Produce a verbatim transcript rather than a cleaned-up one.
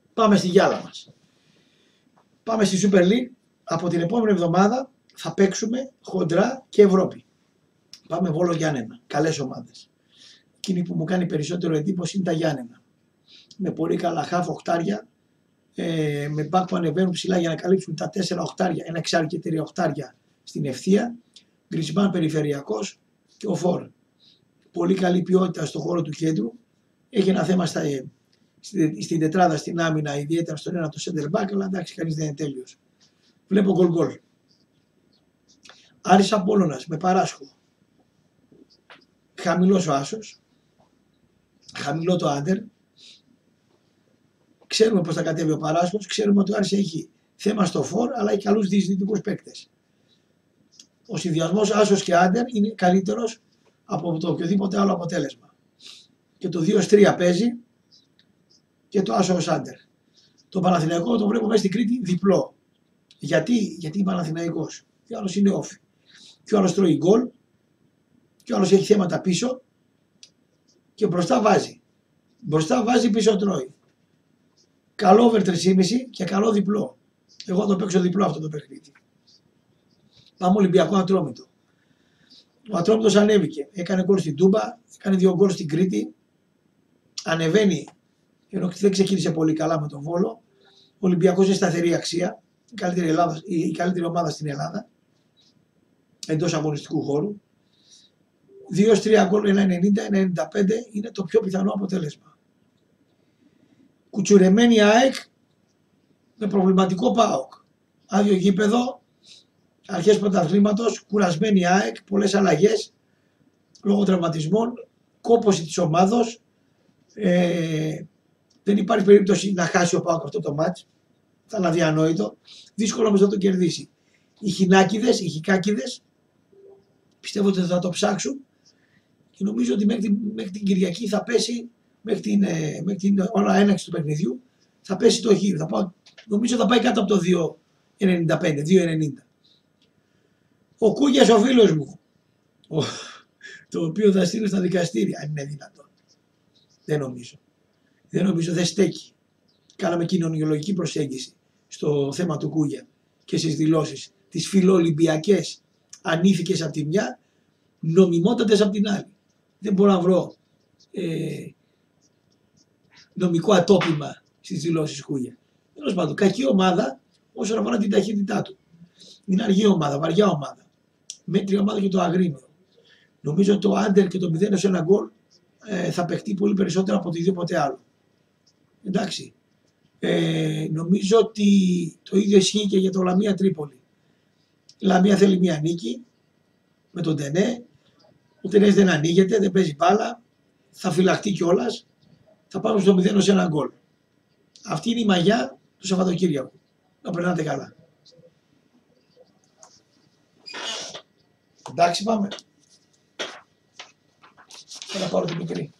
Πάμε στη γυάλα μας. Πάμε στη Super League. Από την επόμενη εβδομάδα θα παίξουμε χοντρά και Ευρώπη. Πάμε Βόλο Γιάννενα. Καλές ομάδες. Εκείνη που μου κάνει περισσότερο εντύπωση είναι τα Γιάννενα. Με πολύ καλά χαφ οχτάρια. Ε, με μπακ που ανεβαίνουν ψηλά για να καλύψουν τα τέσσερα οχτάρια. Ένα εξάρι και τρία οχτάρια στην ευθεία. Γκρισμάν περιφερειακός και ο Φορ. Πολύ καλή ποιότητα στο χώρο του κέντρου. Έχει ένα θέμα στα, στην, στην τετράδα, στην άμυνα, ιδιαίτερα στον ένα το center back, αλλά εντάξει, κανείς δεν είναι τέλειος. Βλέπω γκολ γκολ. Άρης Απόλλωνας με Παράσχο. Χαμηλός ο άσος. Χαμηλό το άντερ. Ξέρουμε πώς θα κατέβει ο Παράσχος. Ξέρουμε ότι ο Άρης έχει θέμα στο φορ, αλλά έχει καλούς διεισδυτικούς παίκτες. Ο συνδυασμός άσος και άντερ είναι καλύτερος από το οποιοδήποτε άλλο αποτέλεσμα. Και το δύο τρία παίζει και το άσο ως άντερ. Το Παναθηναϊκό το βλέπω μέσα στην Κρήτη διπλό. Γιατί, Γιατί είναι Παναθηναϊκός. Και ο άλλος είναι όφι. Και ο άλλος τρώει γκολ. Και ο άλλος έχει θέματα πίσω. Και μπροστά βάζει. Μπροστά βάζει, πίσω τρώει. Καλό over τρία κόμμα πέντε και καλό διπλό. Εγώ θα το παίξω διπλό αυτό το παιχνίδι. Πάμε Ολυμπιακό Ατρόμητο. Ο Ατρόμητος ανέβηκε. Έκανε γκολ στην Τούμπα. Έκανε δύο γκολ στην Κρήτη. Ανεβαίνει. Ενώ δεν ξεκίνησε πολύ καλά με τον Βόλο. Ο Ολυμπιακός είναι σταθερή αξία. Η καλύτερη, Ελλάδα, η καλύτερη ομάδα στην Ελλάδα. Εντός αγωνιστικού χώρου. δύο τρία γκολ, ένα ενενήντα, ένα ενενήντα πέντε είναι το πιο πιθανό αποτέλεσμα. Κουτσουρεμένη ΑΕΚ με προβληματικό ΠΑΟΚ. Άδειο γήπεδο, αρχές πρωταθλήματος, κουρασμένη ΑΕΚ, πολλές αλλαγές λόγω τραυματισμών, κόπωση της ομάδος. Ε, δεν υπάρχει περίπτωση να χάσει ο ΠΑΟΚ αυτό το μάτς. Θα είναι αδιανόητο. Δύσκολο όμως να το κερδίσει. Οι χινάκιδες, οι χικάκιδες πιστεύω ότι θα το ψάξουν και νομίζω ότι μέχρι την, μέχρι την Κυριακή θα πέσει, μέχρι την, ε, μέχρι την ώρα έναρξη του παιχνιδιού, θα πέσει το χ. Θα πάω, νομίζω θα πάει κάτω από το δύο ενενήντα πέντε, δύο ενενήντα. Ο Κούγιας ο φίλος μου, ο, το οποίο θα στείλω στα δικαστήρια, αν είναι δυνατόν. Δεν νομίζω. Δεν νομίζω, δεν στέκει. Κάναμε κοινωνιολογική προσέγγιση στο θέμα του Κούγια και στις δηλώσεις. Τις φιλοολυμπιακές ανήθικες από τη μια, νομιμότατες από την άλλη. Δεν μπορώ να βρω ε, νομικό ατόπιμα στις δηλώσεις Κούγια. Τέλος πάντων, κακή ομάδα όσον αφορά την ταχύτητά του. Είναι αργή ομάδα, βαριά ομάδα. Μέτρη ομάδα και το Αγρίνιο. Νομίζω ότι το άντερ και το μηδέν ένα γκολ ε, θα παιχτεί πολύ περισσότερο από οτιδήποτε άλλο. Εντάξει. Ε, νομίζω ότι το ίδιο ισχύει και για το Λαμία Τρίπολη. Η Λαμία θέλει μία νίκη με τον Τενέ. Ο Τενές δεν ανοίγεται, δεν παίζει μπάλα. Θα φυλαχτεί κιόλας. Θα πάμε στο μηδέν ένα γκολ. Αυτή είναι η μαγιά του Σαββατοκύριακου. Να περνάτε καλά. Εντάξει, πάμε. Θα πάρω την μικρή.